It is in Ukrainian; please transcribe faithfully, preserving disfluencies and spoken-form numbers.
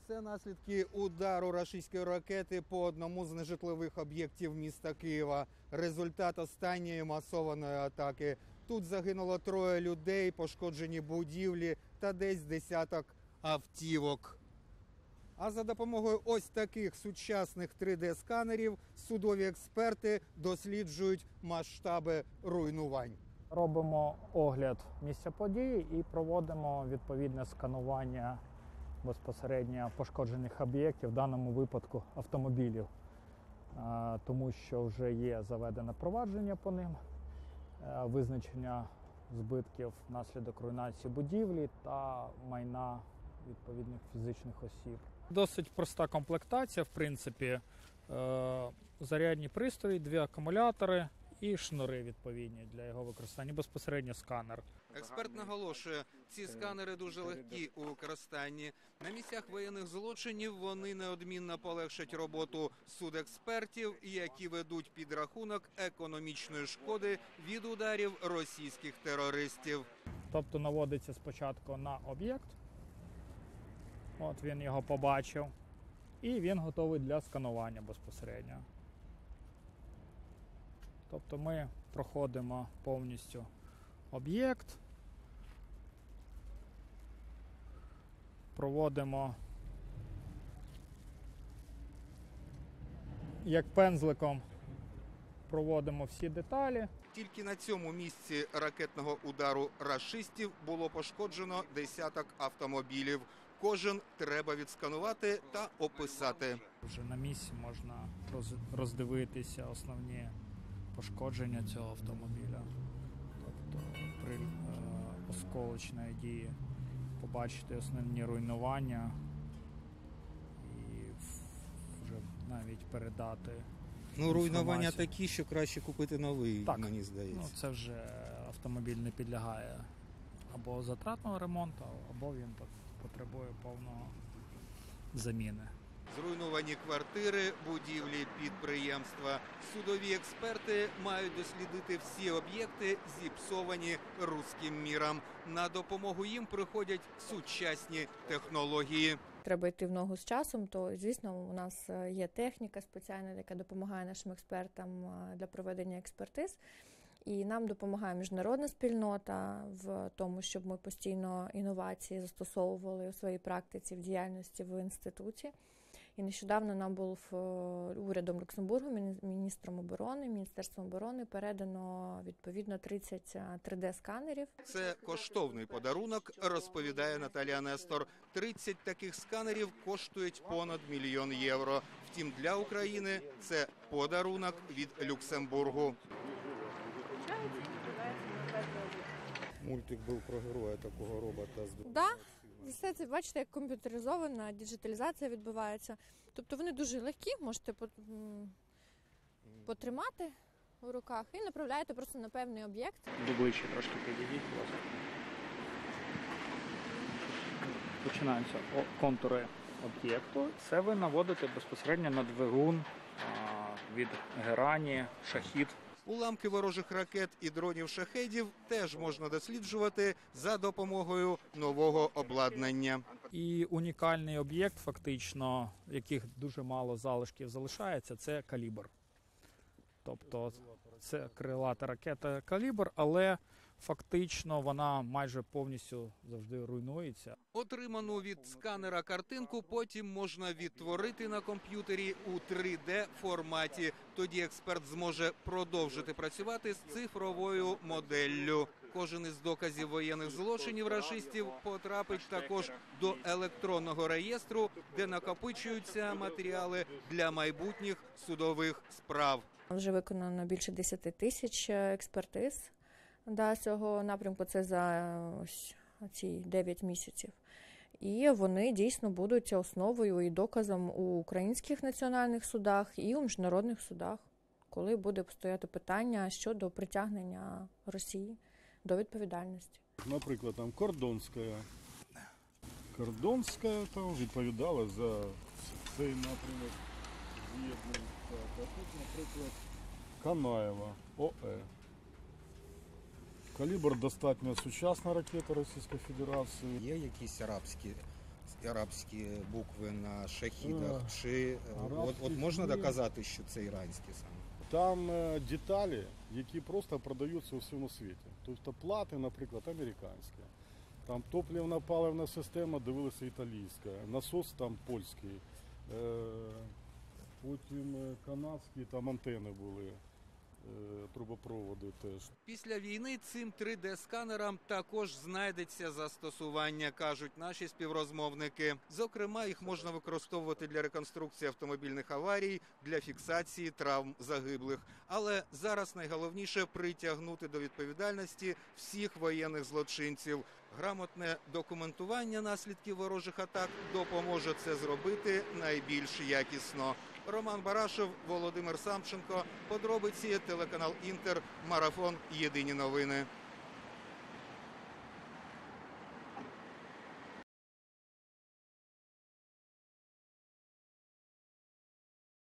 Це наслідки удару рашистської ракети по одному з нежитлових об'єктів міста Києва. Результат останньої масованої атаки. Тут загинуло троє людей, пошкоджені будівлі та десь десяток автівок. А за допомогою ось таких сучасних три де-сканерів судові експерти досліджують масштаби руйнувань. Робимо огляд місця події і проводимо відповідне сканування безпосередньо пошкоджених об'єктів, в даному випадку автомобілів, тому що вже є заведене провадження по ним, визначення збитків внаслідок руйнації будівлі та майна відповідних фізичних осіб. Досить проста комплектація, в принципі, зарядні пристрої, дві акумулятори і шнури відповідні для його використання, безпосередньо сканер. Експерт наголошує, ці сканери дуже легкі у використанні. На місцях воєнних злочинів вони неодмінно полегшать роботу судекспертів, які ведуть підрахунок економічної шкоди від ударів російських терористів. Тобто наводиться спочатку на об'єкт, от він його побачив, і він готовий для сканування безпосередньо. Тобто ми проходимо повністю об'єкт, проводимо як пензликом, проводимо всі деталі. Тільки на цьому місці ракетного удару рашистів було пошкоджено десяток автомобілів. Кожен треба відсканувати та описати. Вже на місці можна роздивитися основні пошкодження цього автомобіля. Тобто при е, осколочній дії побачити основні руйнування і вже навіть передати. Ну, руйнування такі, що краще купити новий, так, мені здається. Ну, це вже автомобіль не підлягає або затратного ремонту, або він потребує повного заміни. Зруйновані квартири, будівлі, підприємства. Судові експерти мають дослідити всі об'єкти, зіпсовані руським міром. На допомогу їм приходять сучасні технології. Треба йти в ногу з часом, то, звісно, у нас є техніка спеціальна, яка допомагає нашим експертам для проведення експертиз. І нам допомагає міжнародна спільнота в тому, щоб ми постійно інновації застосовували у своїй практиці, в діяльності в інституті. І нещодавно нам був урядом Люксембургу, міністром оборони, Міністерством оборони передано відповідно тридцять три де-сканерів. Це коштовний подарунок, розповідає Наталія Нестор. тридцять таких сканерів коштують понад мільйон євро. Втім, для України це подарунок від Люксембургу. Мультик був про героя такого робота. Да, все це, бачите, як комп'ютеризована, діджиталізація відбувається. Тобто вони дуже легкі, можете потримати у руках і направляєте просто на певний об'єкт. Ближче трошки підійдіть, будь ласка. Починаються контури об'єкту. Це ви наводите безпосередньо на двигун від Герані, Шахід. Уламки ворожих ракет і дронів шахедів теж можна досліджувати за допомогою нового обладнання. І унікальний об'єкт, фактично, яких дуже мало залишків залишається, це калібр. Тобто це крилата ракета калібр, але фактично вона майже повністю завжди руйнується. Отриману від сканера картинку потім можна відтворити на комп'ютері у три де-форматі. Тоді експерт зможе продовжити працювати з цифровою моделлю. Кожен із доказів воєнних злочинів рашистів потрапить також до електронного реєстру, де накопичуються матеріали для майбутніх судових справ. Вже виконано більше десяти тисяч експертиз. Да, цього напрямку це за ось ці дев'ять місяців. І вони дійсно будуть основою і доказом у українських національних судах і у міжнародних судах, коли буде стояти питання щодо притягнення Росії до відповідальності. Наприклад, там Кордонська. Кордонська там відповідала за цей напрямок з'єднання. А тут, наприклад, Канаєва, ОЕ. Калібр достатньо сучасна ракета Російської Федерації. Є якісь арабські арабські букви на шахідах? Е, Чи е, от, арабських от можна ні. доказати, що це іранські саме? Там е, деталі, які просто продаються у всьому світі. Тобто плати, наприклад, американські. Там топливна паливна система, дивилися італійська, насос там польський, е, потім е, канадські там антени були, е, трубопроводи теж. Після війни цим три де-сканерам також знайдеться застосування, кажуть наші співрозмовники. Зокрема, їх можна використовувати для реконструкції автомобільних аварій, для фіксації травм загиблих. Але зараз найголовніше притягнути до відповідальності всіх воєнних злочинців. Грамотне документування наслідків ворожих атак допоможе це зробити найбільш якісно. Роман Барашев, Володимир Самченко. Подробиці, телеканал Інтер, Марафон. Єдині новини.